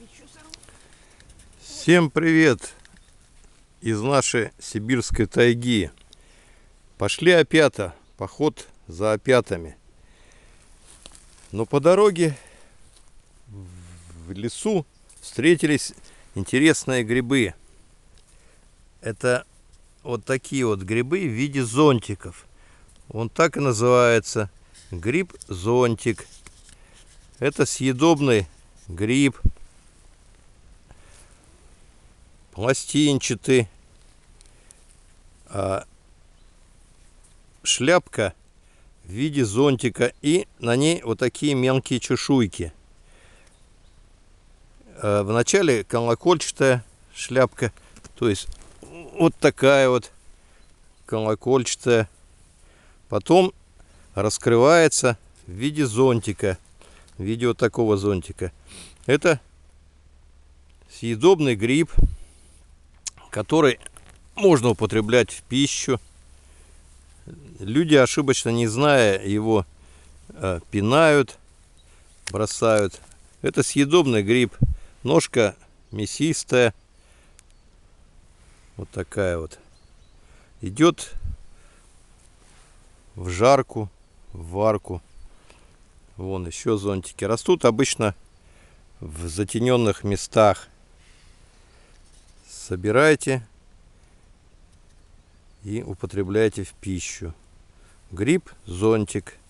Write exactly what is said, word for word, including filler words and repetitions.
Всем привет из нашей сибирской тайги. Пошли опята, поход за опятами. Но по дороге в лесу встретились интересные грибы. Это вот такие вот грибы в виде зонтиков. Он так и называется — гриб-зонтик. Это съедобный гриб, пластинчатый, а шляпка в виде зонтика, и на ней вот такие мелкие чешуйки. А вначале колокольчатая шляпка, то есть вот такая вот колокольчатая, потом раскрывается в виде зонтика, в виде вот такого зонтика. Это съедобный гриб, который можно употреблять в пищу. Люди, ошибочно не зная его, пинают, бросают. Это съедобный гриб. Ножка мясистая. Вот такая вот. Идет в жарку, в варку. Вон еще зонтики. Растут обычно в затененных местах. Собирайте и употребляйте в пищу. Гриб-зонтик.